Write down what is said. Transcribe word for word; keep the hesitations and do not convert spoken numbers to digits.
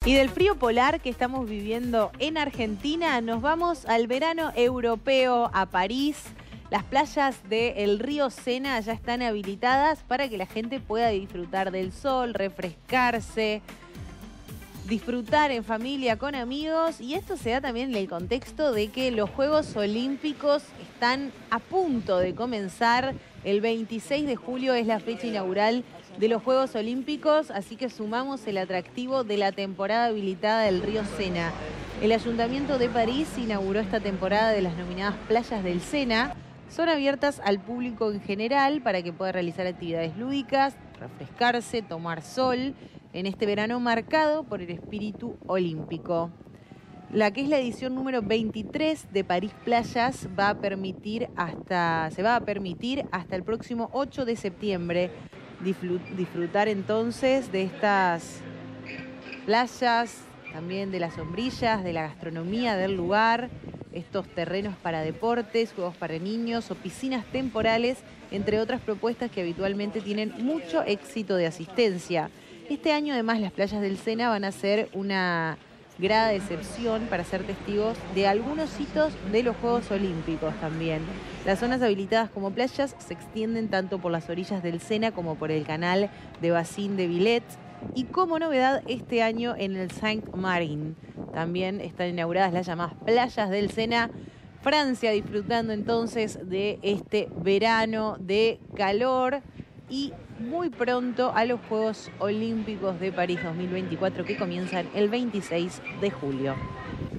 Y del frío polar que estamos viviendo en Argentina, nos vamos al verano europeo, a París. Las playas del río Sena ya están habilitadas para que la gente pueda disfrutar del sol, refrescarse, disfrutar en familia, con amigos. Y esto se da también en el contexto de que los Juegos Olímpicos están a punto de comenzar. El veintiséis de julio es la fecha inaugural de los Juegos Olímpicos, así que sumamos el atractivo de la temporada habilitada del río Sena. El Ayuntamiento de París inauguró esta temporada de las nominadas playas del Sena. Son abiertas al público en general para que pueda realizar actividades lúdicas, refrescarse, tomar sol, en este verano marcado por el espíritu olímpico. La que es la edición número veintitrés de París Playas va a permitir hasta, se va a permitir hasta el próximo ocho de septiembre disfrutar entonces de estas playas, también de las sombrillas, de la gastronomía del lugar, estos terrenos para deportes, juegos para niños o piscinas temporales, entre otras propuestas que habitualmente tienen mucho éxito de asistencia. Este año además las playas del Sena van a ser una grada de excepción para ser testigos de algunos hitos de los Juegos Olímpicos también. Las zonas habilitadas como playas se extienden tanto por las orillas del Sena como por el canal de Bassin de Villette. Y como novedad este año en el Saint-Marin también están inauguradas las llamadas playas del Sena. Francia disfrutando entonces de este verano de calor y muy pronto a los Juegos Olímpicos de París dos mil veinticuatro que comienzan el veintiséis de julio.